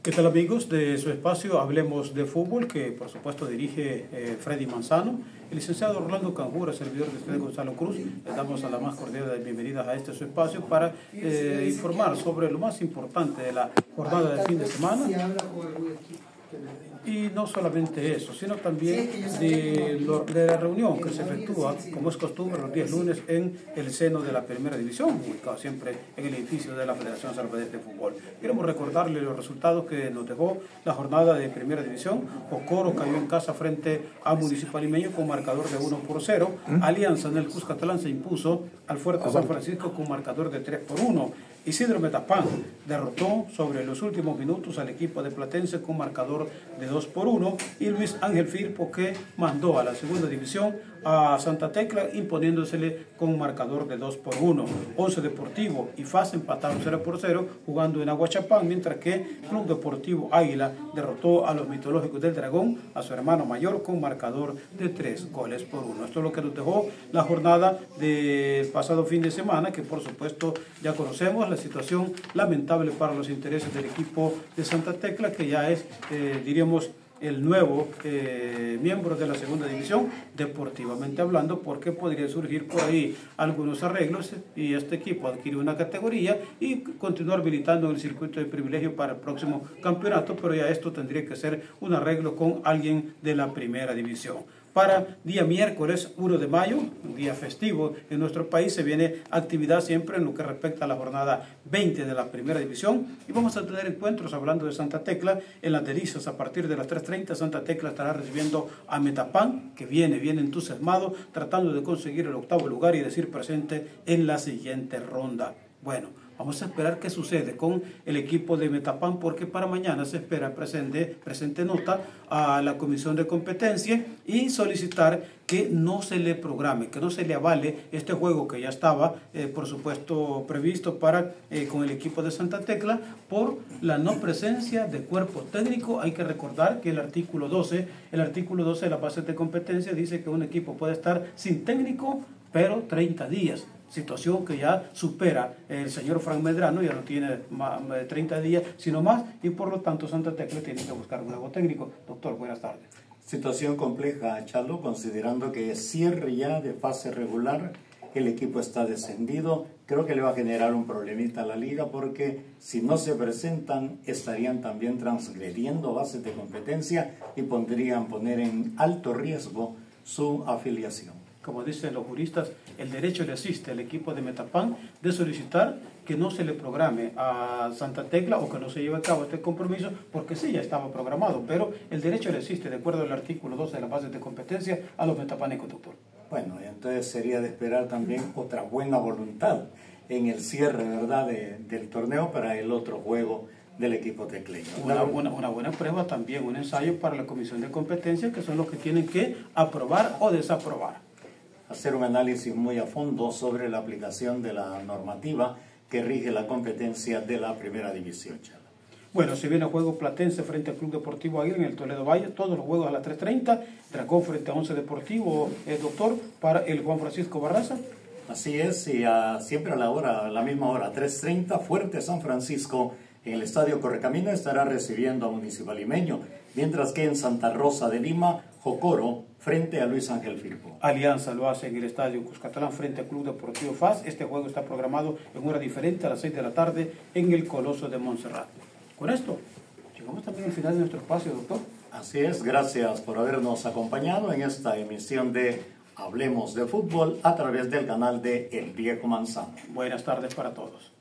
¿Qué tal, amigos de su espacio Hablemos de Fútbol, que por supuesto dirige Freddy Manzano? El licenciado Orlando Canjura, servidor de usted Gonzalo Cruz, les damos a la más cordial de bienvenidas a este su espacio para informar sobre lo más importante de la jornada de fin de semana. Y no solamente eso, sino también de la reunión que se efectúa, como es costumbre, los días lunes en el seno de la Primera División, ubicado siempre en el edificio de la Federación Salvadoreña de Fútbol. Queremos recordarle los resultados que nos dejó la jornada de Primera División. Jocoro cayó en casa frente a Municipal Limeño con marcador de 1-0. Alianza en el Cuscatlán se impuso al Fuerte San Francisco con marcador de 3-1. Isidro Metapán derrotó sobre los últimos minutos al equipo de Platense con marcador de 2-1, y Luis Ángel Firpo, que mandó a la segunda división a Santa Tecla imponiéndosele con marcador de 2-1. Once Deportivo y FAS empataron 0-0 jugando en Aguachapán, mientras que Club Deportivo Águila derrotó a los mitológicos del Dragón, a su hermano mayor, con marcador de 3-1. Esto es lo que nos dejó la jornada del pasado fin de semana, que por supuesto ya conocemos la situación lamentable para los intereses del equipo de Santa Tecla, que ya es, diríamos, el nuevo miembro de la segunda división, deportivamente hablando, porque podría surgir por ahí algunos arreglos y este equipo adquirir una categoría y continuar militando en el circuito de privilegio para el próximo campeonato, pero ya esto tendría que ser un arreglo con alguien de la primera división. Para día miércoles 1 de mayo, un día festivo en nuestro país, se viene actividad siempre en lo que respecta a la jornada 20 de la primera división, y vamos a tener encuentros hablando de Santa Tecla en las Delicias a partir de las 3:30. Santa Tecla estará recibiendo a Metapán, que viene entusiasmado, tratando de conseguir el octavo lugar y decir presente en la siguiente ronda. Bueno, vamos a esperar qué sucede con el equipo de Metapán, porque para mañana se espera presente nota a la Comisión de Competencia y solicitar que no se le programe, que no se le avale este juego que ya estaba, por supuesto, previsto para con el equipo de Santa Tecla por la no presencia de cuerpo técnico. Hay que recordar que el artículo 12 de la base de competencia dice que un equipo puede estar sin técnico, pero 30 días. Situación que ya supera el señor Frank Medrano, ya no tiene 30 días, sino más, y por lo tanto Santa Tecla tiene que buscar un nuevo técnico. Doctor, buenas tardes. Situación compleja, Chalo, considerando que cierre ya de fase regular, el equipo está descendido. Creo que le va a generar un problemita a la liga, porque si no se presentan, estarían también transgrediendo bases de competencia y podrían poner en alto riesgo su afiliación. Como dicen los juristas, el derecho le asiste al equipo de Metapán de solicitar que no se le programe a Santa Tecla o que no se lleve a cabo este compromiso, porque sí, ya estaba programado, pero el derecho le asiste, de acuerdo al artículo 12 de la base de competencia, a los metapánicos, doctor. Bueno, entonces sería de esperar también otra buena voluntad en el cierre, ¿verdad?, del torneo para el otro juego del equipo tecleño. Una buena prueba también, un ensayo para la Comisión de Competencia, que son los que tienen que aprobar o desaprobar. Hacer un análisis muy a fondo sobre la aplicación de la normativa que rige la competencia de la primera división, Chala. Bueno, se viene el juego Platense frente al Club Deportivo Águila en el Toledo Valle, todos los juegos a las 3:30, Dragón frente a Once Deportivo, doctor, para el Juan Francisco Barraza. Así es, y siempre a la misma hora, 3:30, Fuerte San Francisco en el Estadio Correcamino estará recibiendo a Municipal Limeño, mientras que en Santa Rosa de Lima, Jocoro frente a Luis Ángel Firpo. Alianza lo hace en el Estadio Cuscatlán frente al Club Deportivo FAS. Este juego está programado en hora diferente, a las 6 de la tarde, en el Coloso de Montserrat. Con esto, llegamos también al final de nuestro espacio, doctor. Así es, gracias por habernos acompañado en esta emisión de Hablemos de Fútbol a través del canal de El Viejo Manzano. Buenas tardes para todos.